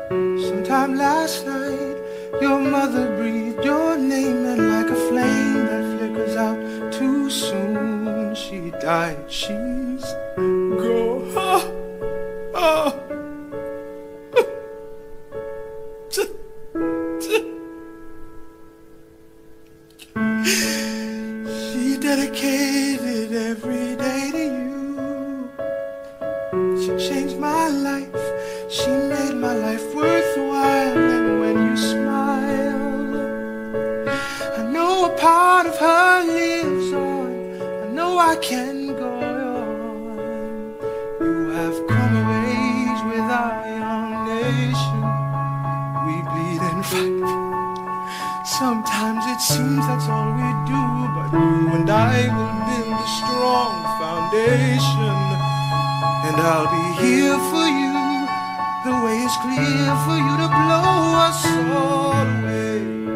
Sometime last night, your mother breathed your name, and like a flame that flickers out too soon, she died. She's gone. She dedicated every day to you. She changed my life. She made my life worthwhile. And when you smile, I know a part of her lives on. I know I can go on. You have come of age with our young nation. We bleed and fight. Sometimes it seems that's all we do, but you and I will build a strong foundation. And I'll be here for you. The way is clear for you to blow us all away.